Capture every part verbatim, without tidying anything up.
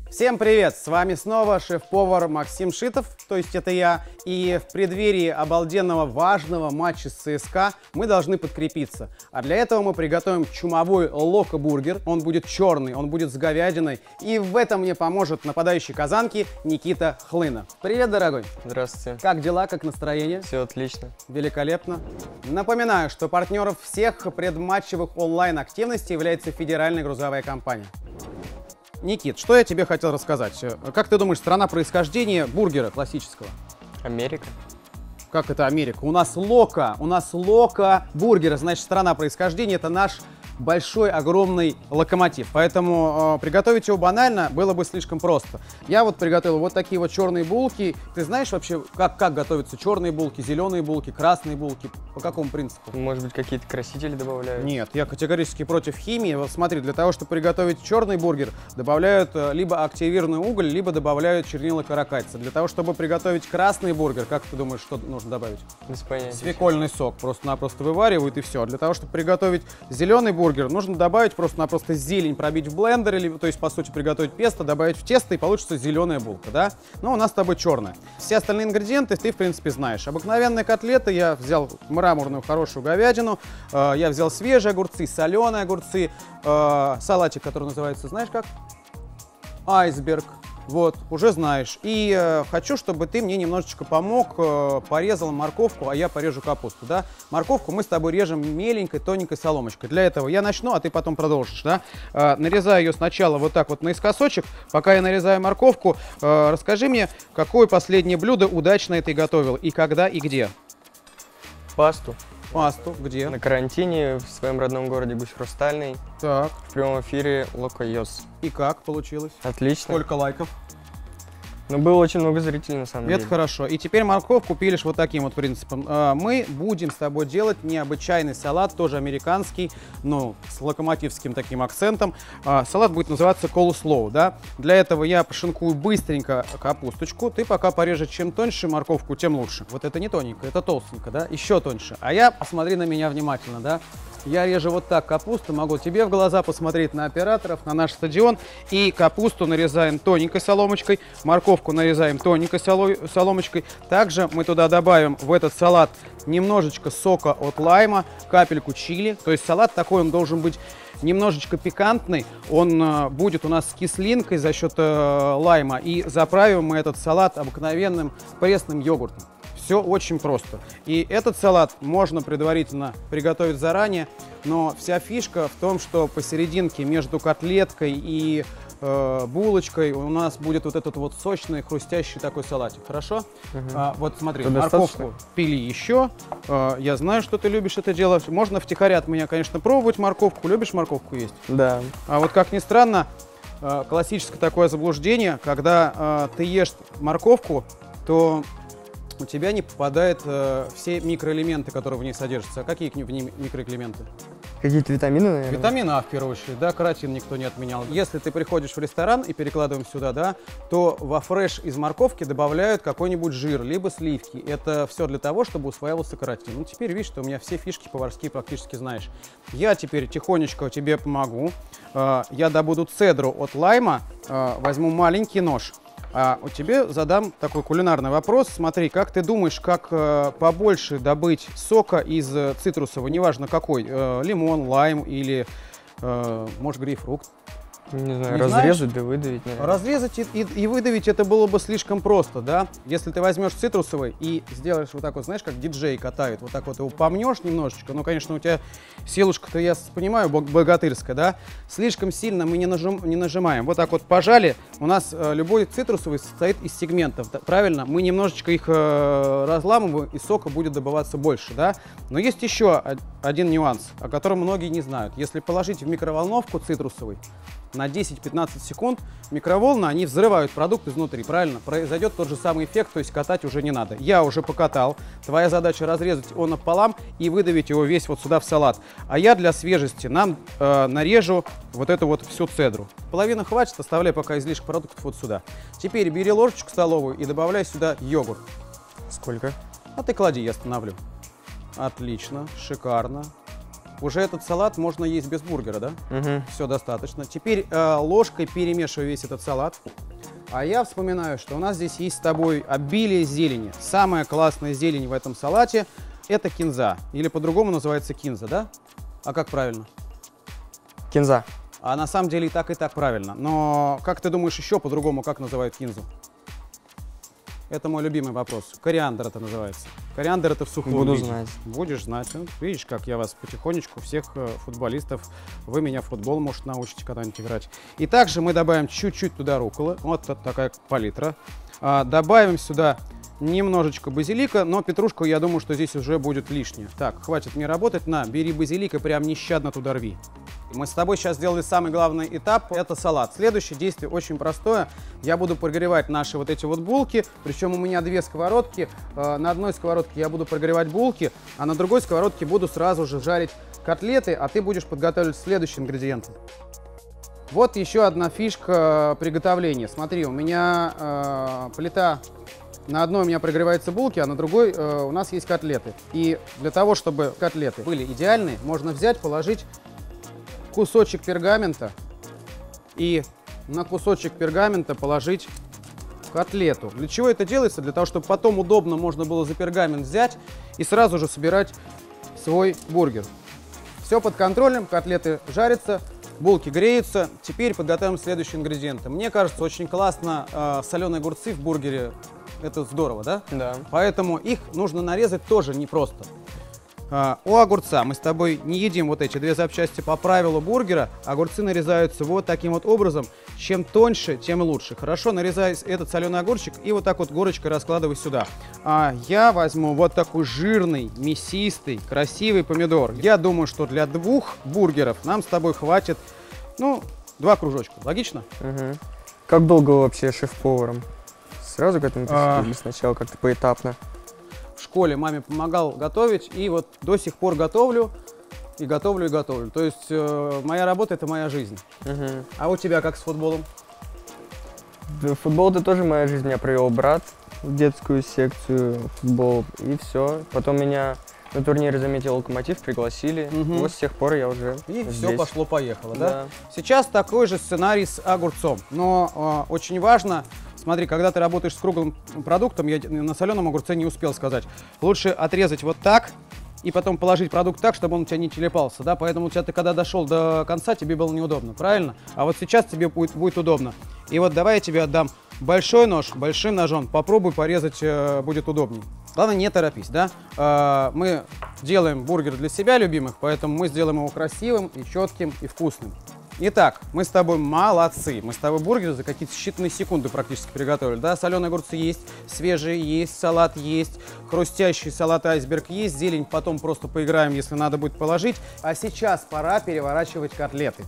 Всем привет! С вами снова шеф-повар Максим Шитов, то есть это я. И в преддверии обалденного важного матча с ЦСКА мы должны подкрепиться. А для этого мы приготовим чумовой локо-бургер. Он будет черный, он будет с говядиной. И в этом мне поможет нападающий казанки Никита Хлына. Привет, дорогой! Здравствуйте. Как дела, как настроение? Все отлично. Великолепно. Напоминаю, что партнером всех предматчевых онлайн-активностей является Федеральная грузовая компания. Никит, что я тебе хотел рассказать? Как ты думаешь, страна происхождения бургера классического? Америка. Как это Америка? У нас лока, у нас лока бургера, значит, страна происхождения — это наш большой, огромный локомотив. Поэтому э, приготовить его банально было бы слишком просто. Я вот приготовил вот такие вот черные булки. Ты знаешь вообще, как, как готовятся черные булки, зеленые булки, красные булки? По какому принципу? Может быть, какие-то красители добавляют? Нет, я категорически против химии. Вот смотри, для того, чтобы приготовить черный бургер, добавляют э, либо активированный уголь, либо добавляют чернила каракатица. Для того, чтобы приготовить красный бургер, как ты думаешь, что нужно добавить? Без понятия. Свекольный сок просто-напросто вываривают и все. Для того, чтобы приготовить зеленый бургер, нужно добавить просто-напросто зелень, пробить в блендере, то есть, по сути, приготовить песто, добавить в тесто, и получится зеленая булка, да? Но у нас с тобой черная. Все остальные ингредиенты ты, в принципе, знаешь. Обыкновенные котлеты я взял мраморную хорошую говядину, э, я взял свежие огурцы, соленые огурцы, э, салатик, который называется, знаешь как? Айсберг. Вот, уже знаешь. И э, хочу, чтобы ты мне немножечко помог, э, порезал морковку, а я порежу капусту, да? Морковку мы с тобой режем меленькой, тоненькой соломочкой. Для этого я начну, а ты потом продолжишь, да? Э, нарезаю ее сначала вот так вот наискосочек. Пока я нарезаю морковку, э, расскажи мне, какое последнее блюдо удачно ты готовил, и когда, и где? Пасту. Пасту, где? На карантине в своем родном городе Гусь Хрустальный. Так. В прямом эфире Локойос. И как получилось? Отлично. Сколько лайков? Ну, было очень много зрителей, на самом Это деле. хорошо. И теперь морковку пилишь вот таким вот принципом. Мы будем с тобой делать необычайный салат, тоже американский, но с локомотивским таким акцентом. Салат будет называться coleslaw, да? Для этого я пошинкую быстренько капусточку. Ты пока порежешь чем тоньше морковку, тем лучше. Вот это не тоненько, это толстенько, да? Еще тоньше. А я, посмотри на меня внимательно, да? Я режу вот так капусту, могу тебе в глаза посмотреть, на операторов, на наш стадион. И капусту нарезаем тоненькой соломочкой, морковку нарезаем тоненькой соломочкой. Также мы туда добавим в этот салат немножечко сока от лайма, капельку чили. То есть салат такой, он должен быть немножечко пикантный. Он э, будет у нас с кислинкой за счет э, лайма. И заправим мы этот салат обыкновенным пресным йогуртом. Все очень просто. И этот салат можно предварительно приготовить заранее, но вся фишка в том, что посерединке между котлеткой и э, булочкой у нас будет вот этот вот сочный, хрустящий такой салатик. Хорошо? Угу. А, вот смотри, Это морковку достаточно? пили еще. А, я знаю, что ты любишь это делать. Можно втихаря от меня, конечно, пробовать морковку. Любишь морковку есть? Да. А вот как ни странно, э, классическое такое заблуждение, когда э, ты ешь морковку, то у тебя не попадают э, все микроэлементы, которые в ней содержатся. А какие в ней микроэлементы? Какие-то витамины, наверное? Витамин А в первую очередь, да, каротин никто не отменял. Если ты приходишь в ресторан и перекладываем сюда, да, то во фреш из морковки добавляют какой-нибудь жир, либо сливки. Это все для того, чтобы усваивался каротин. Ну, теперь видишь, что у меня все фишки поварские практически знаешь. Я теперь тихонечко тебе помогу. Э, я добуду цедру от лайма, э, возьму маленький нож. А у тебе задам такой кулинарный вопрос. Смотри, как ты думаешь, как э, побольше добыть сока из э, цитрусового, неважно какой, э, лимон, лайм или, э, может, грейпфрукт? Не знаю, Не разрезать знаешь? да выдавить, наверное. Разрезать и, и, и выдавить это было бы слишком просто, да? Если ты возьмешь цитрусовый и сделаешь вот так вот, знаешь, как диджей катает, вот так вот его помнешь немножечко, ну, конечно, у тебя силушка-то, я понимаю, богатырская, да? Слишком сильно мы не, нажим, не нажимаем. Вот так вот пожали. У нас э, любой цитрусовый состоит из сегментов, да, правильно? Мы немножечко их э, разламываем, и сока будет добываться больше, да? Но есть еще один нюанс, о котором многие не знают. Если положить в микроволновку цитрусовый, на десять-пятнадцать секунд микроволны, они взрывают продукт изнутри, правильно? Произойдет тот же самый эффект, то есть катать уже не надо. Я уже покатал. Твоя задача разрезать его напополам и выдавить его весь вот сюда в салат. А я для свежести нам э, нарежу вот эту вот всю цедру. Половину хватит, оставляй пока излишек продуктов вот сюда. Теперь бери ложечку столовую и добавляй сюда йогурт. Сколько? А ты клади, я остановлю. Отлично, шикарно. уже этот салат можно есть без бургера, да? Угу. Все достаточно. Теперь э, ложкой перемешиваю весь этот салат. А я вспоминаю, что у нас здесь есть с тобой обилие зелени. Самая классная зелень в этом салате – это кинза. Или по-другому называется кинза, да? А как правильно? Кинза. А на самом деле и так, и так правильно. Но как ты думаешь, еще по-другому как называют кинзу? Это мой любимый вопрос. Кориандр это называется. Кориандр это в сухом Буду виде. знать. Будешь знать. Ну, видишь, как я вас потихонечку, всех э, футболистов, вы меня в футбол, может, научите когда-нибудь играть. И также мы добавим чуть-чуть туда рукколы. Вот такая палитра. А, добавим сюда немножечко базилика, но петрушку, я думаю, что здесь уже будет лишнее. Так, хватит мне работать. На, бери базилик и прям нещадно туда рви. Мы с тобой сейчас сделали самый главный этап, это салат. Следующее действие очень простое. Я буду прогревать наши вот эти вот булки, причем у меня две сковородки. На одной сковородке я буду прогревать булки, а на другой сковородке буду сразу же жарить котлеты, а ты будешь подготавливать следующие ингредиенты. Вот еще одна фишка приготовления. Смотри, у меня э, плита, на одной у меня прогреваются булки, а на другой э, у нас есть котлеты. И для того, чтобы котлеты были идеальные, можно взять, положить кусочек пергамента и на кусочек пергамента положить котлету. Для чего это делается? Для того, чтобы потом удобно можно было за пергамент взять и сразу же собирать свой бургер. Все под контролем, котлеты жарятся, булки греются. Теперь подготовим следующие ингредиенты. Мне кажется, очень классно э, соленые огурцы в бургере. Это здорово, да? Да. Поэтому их нужно нарезать тоже непросто. Uh, у огурца мы с тобой не едим вот эти две запчасти по правилу бургера. Огурцы нарезаются вот таким вот образом. Чем тоньше, тем лучше. Хорошо, нарезай этот соленый огурчик и вот так вот горочкой раскладывай сюда. А я возьму вот такой жирный, мясистый, красивый помидор. Я думаю, что для двух бургеров нам с тобой хватит, ну, два кружочка. Логично? Угу. Как долго вы вообще шеф-поваром? Сразу к этому пришли А... или сначала как-то поэтапно? В школе маме помогал готовить, и вот до сих пор готовлю, и готовлю, и готовлю. То есть э, моя работа – это моя жизнь. Угу. А у тебя как с футболом? Да, футбол – это тоже моя жизнь. Меня привел брат в детскую секцию футбол, и все. Потом меня на турнире заметил Локомотив, пригласили. Угу. Вот с тех пор я уже И здесь. все пошло-поехало, да? Да. Сейчас такой же сценарий с огурцом. Но э, очень важно, смотри, когда ты работаешь с круглым продуктом, я на соленом огурце не успел сказать, лучше отрезать вот так и потом положить продукт так, чтобы он у тебя не телепался, да? Поэтому у тебя ты когда дошел до конца, тебе было неудобно, правильно? А вот сейчас тебе будет, будет удобно. И вот давай я тебе отдам большой нож, большим ножом, попробуй порезать, э, будет удобнее. Главное, не торопись, да? Э, мы делаем бургер для себя любимых, поэтому мы сделаем его красивым и четким и вкусным. Итак, мы с тобой молодцы. Мы с тобой бургер за какие-то считанные секунды практически приготовили. Да, соленые огурцы есть, свежие есть, салат есть, хрустящий салат айсберг есть, зелень потом просто поиграем, если надо будет положить. А сейчас пора переворачивать котлеты.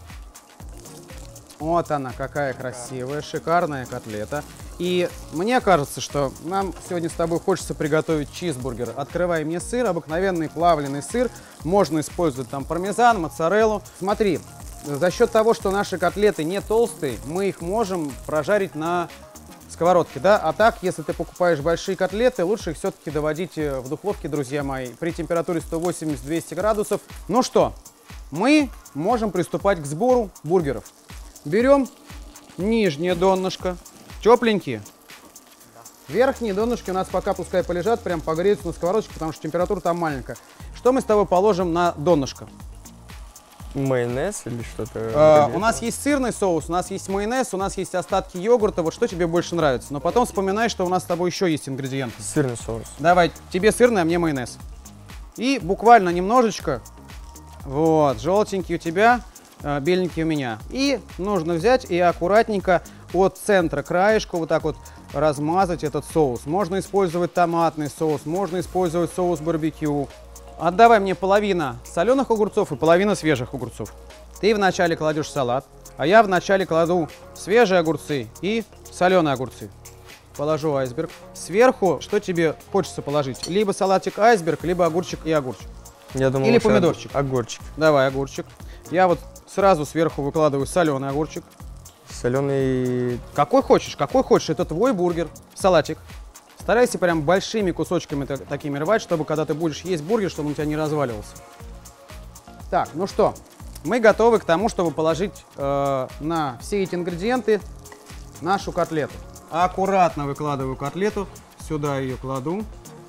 Вот она, какая красивая, шикарная котлета. И мне кажется, что нам сегодня с тобой хочется приготовить чизбургер. Открывай мне сыр, обыкновенный плавленый сыр. Можно использовать там пармезан, моцареллу. Смотри. За счет того, что наши котлеты не толстые, мы их можем прожарить на сковородке, да? А так, если ты покупаешь большие котлеты, лучше их все-таки доводить в духовке, друзья мои, при температуре сто восемьдесят — двести градусов. Ну что, мы можем приступать к сбору бургеров. Берем нижнее донышко, тепленькие. Верхние донышки у нас пока пускай полежат, прям погреются на сковородочке, потому что температура там маленькая. Что мы с тобой положим на донышко? Майонез или что-то? А, у нас есть сырный соус, у нас есть майонез, у нас есть остатки йогурта. Вот что тебе больше нравится? Но потом вспоминай, что у нас с тобой еще есть ингредиенты. Сырный соус. Давай, тебе сырный, а мне майонез. И буквально немножечко, вот, желтенький у тебя, беленький у меня. И нужно взять и аккуратненько от центра краешку вот так вот размазать этот соус. Можно использовать томатный соус, можно использовать соус барбекю. Отдавай мне половина соленых огурцов и половина свежих огурцов. Ты вначале кладешь салат, а я вначале кладу свежие огурцы и соленые огурцы. Положу айсберг. Сверху что тебе хочется положить? Либо салатик айсберг, либо огурчик и огурчик. Я думал, или помидорчик. Огурчик. Давай огурчик. Я вот сразу сверху выкладываю соленый огурчик. Соленый... Какой хочешь, какой хочешь. Это твой бургер. Салатик. Старайся прям большими кусочками такими рвать, чтобы когда ты будешь есть бургер, чтобы он у тебя не разваливался. Так, ну что, мы готовы к тому, чтобы положить э, на все эти ингредиенты нашу котлету. Аккуратно выкладываю котлету, сюда ее кладу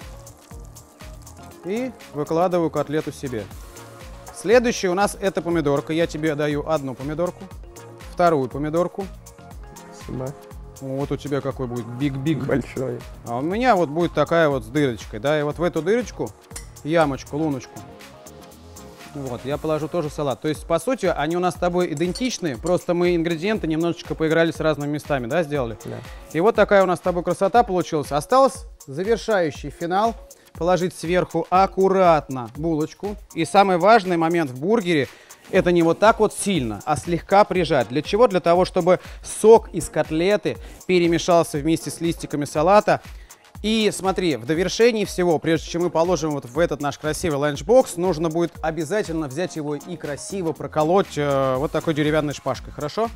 и выкладываю котлету себе. Следующий у нас это помидорка. Я тебе даю одну помидорку, вторую помидорку. Спасибо. Вот у тебя какой будет биг-биг. Большой. А у меня вот будет такая вот с дырочкой, да, и вот в эту дырочку, ямочку, луночку, вот, я положу тоже салат. То есть, по сути, они у нас с тобой идентичны, просто мы ингредиенты немножечко поиграли с разными местами, да, сделали? Да. И вот такая у нас с тобой красота получилась. Осталось завершающий финал. Положить сверху аккуратно булочку. И самый важный момент в бургере — это не вот так вот сильно, а слегка прижать. Для чего? Для того, чтобы сок из котлеты перемешался вместе с листиками салата. И смотри, в довершении всего, прежде чем мы положим вот в этот наш красивый ланчбокс, нужно будет обязательно взять его и красиво проколоть э, вот такой деревянной шпажкой. Хорошо?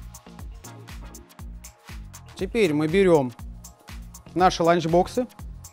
Теперь мы берем наши ланчбоксы.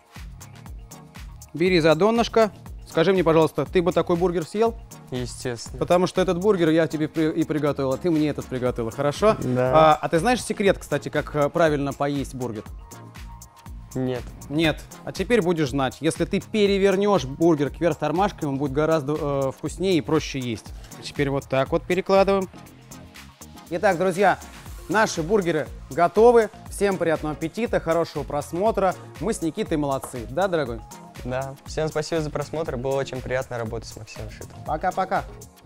Бери за донышко. Скажи мне, пожалуйста, ты бы такой бургер съел? Естественно. Потому что этот бургер я тебе при- и приготовила, ты мне этот приготовила, хорошо? Да. А, а ты знаешь секрет, кстати, как э, правильно поесть бургер? Нет. Нет. А теперь будешь знать. Если ты перевернешь бургер кверх тормашкой, он будет гораздо э, вкуснее и проще есть. Теперь вот так вот перекладываем. Итак, друзья, наши бургеры готовы. Всем приятного аппетита, хорошего просмотра. Мы с Никитой молодцы. Да, дорогой? Да. Всем спасибо за просмотр. Было очень приятно работать с Максимом Шитовым. Пока-пока.